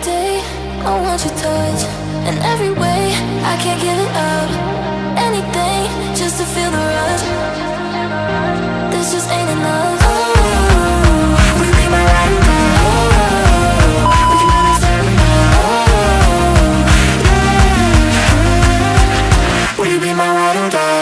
day I want your touch in every way. I can't give it up. Anything just to feel the rush. This just ain't enough. Oh, will you be my ride or die? Oh, we can do this every night. Oh, yeah. Will you be my ride or die?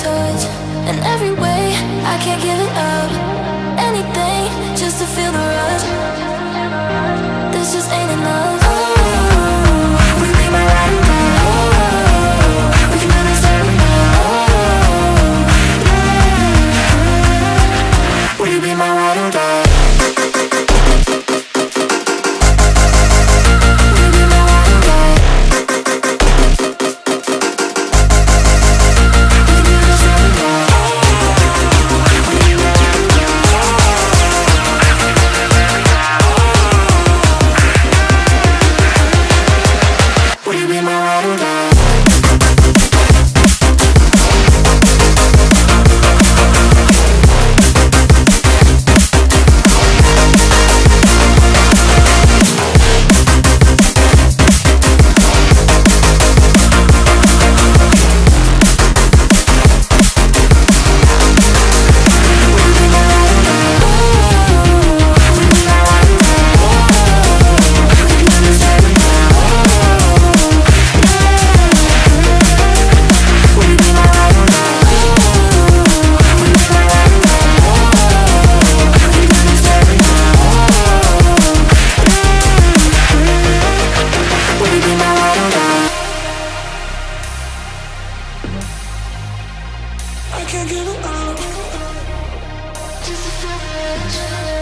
touch. In every way, I can't give it up. Anything just to feel the rush. This just ain't enough. Oh, we be my ride or die. Oh, we can do this every night. Oh, yeah. Will you be my ride or die? I can't give it up. Just a